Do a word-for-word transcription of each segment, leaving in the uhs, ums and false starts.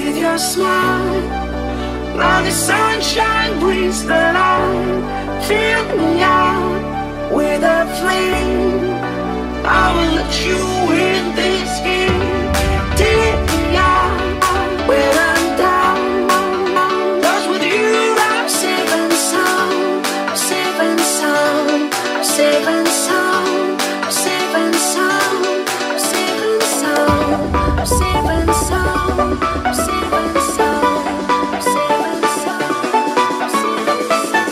with your smile. Now the sunshine brings the light. Fill me out with a flame. I will let you in this game. Take me out when I'm down. 'Cause with you I'm safe and sound. I'm safe and sound. I'm safe and sound. I'm safe and sound. I'm safe and sound. I'm safe and sound. I'm safe and sound. I'm safe and sound. I'm safe and sound.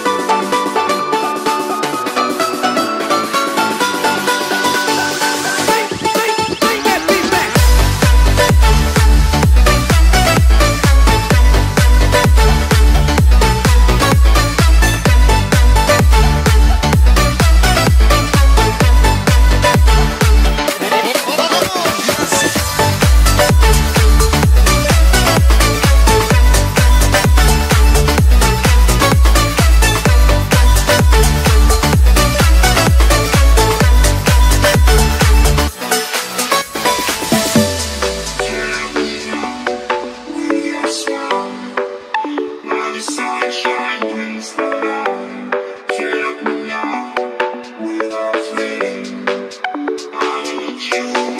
You